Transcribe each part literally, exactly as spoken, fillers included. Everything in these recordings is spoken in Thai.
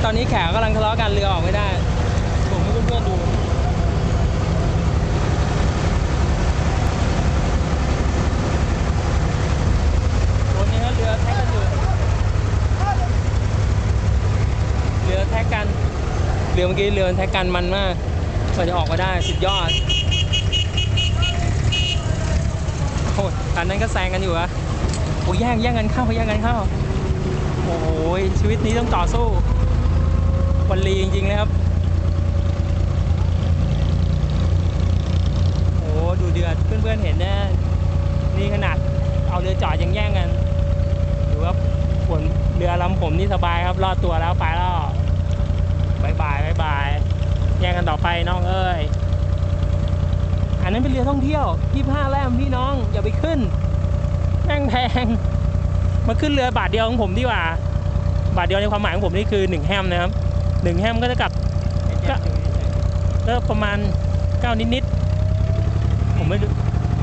ตอนนี้แขกกำลังทะเลาะกันเรือออกไม่ได้ผมให้เพื่อนๆดูตัวนี้เรือแท็กกันอยู่เรือแท็กกันเรือเมื่อกี้เรือแท็กกันมันมากกว่าจะออกมาได้สุดยอดโอ้ยตอนนั้นก็แซงกันอยู่อะโอ้ยแย่งแย่งกันเข้าแย่งกันเข้าโอ้ยชีวิตนี้ต้องต่อสู้วันลีจริงๆเลยครับโอ้ดูเดือดเพื่อนๆเห็นแน่นี่ขนาดเอาเรือจอดยังแย่งกันหรือว่าฝนเรือลำผมนี่สบายครับรอดตัวแล้วไปแล้วบายบายบายบายแย่งกันต่อไปน้องเอ้ยอันนั้นเป็นเรือท่องเที่ยวยี่สิบห้าแล่มพี่น้องอย่าไปขึ้นแม่งแพงมาขึ้นเรือบาทเดียวของผมดีกว่าบาทเดียวในความหมายของผมนี่คือหนึ่งแฮมนะครับหนึ่งแฮมก็จะกับก็ประมาณเก้านิดๆผมไม่รู้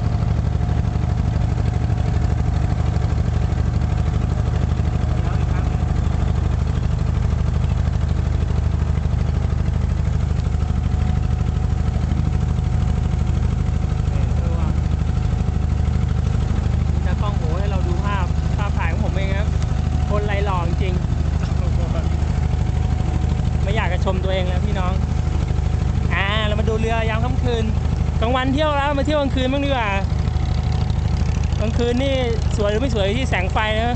ชมตัวเองแล้วพี่น้องอ่าเรามาดูเรือยามค่ำคืนกลางวันเที่ยวแล้วมาเที่ยวกลางคืนบ้างดีกว่ากลางคืนนี่สวยหรือไม่สวยที่แสงไฟนะ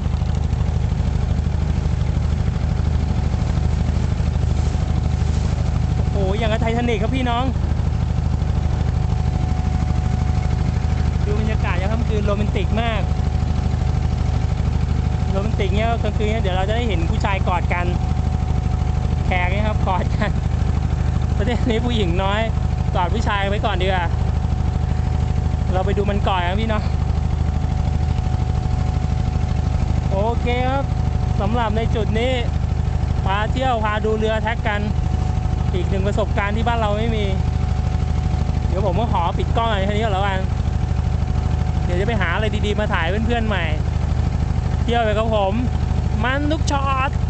โอ้โหอย่างกับไททานิคครับพี่น้องดูบรรยากาศยามค่ำคืนโรแมนติกมากโรแมนติกเนี้ยกลางคืนเดี๋ยวเราจะได้เห็นผู้ชายกอดกันแขกนี่ครับกอดกันประเทศนี้ผู้หญิงน้อยกอดผู้ชายไว้ก่อนดีกว่าเราไปดูมันก่อนครับพี่เนาะโอเคครับสำหรับในจุดนี้พาเที่ยวพาดูเรือแท็กกันอีกหนึ่งประสบการณ์ที่บ้านเราไม่มีเดี๋ยวผมก็ขอปิดกล้องอะไรแค่นี้ก่อนแล้วกันเดี๋ยวจะไปหาอะไรดีๆมาถ่ายเพื่อนๆใหม่เที่ยวไปกับผมมันทุกช็อต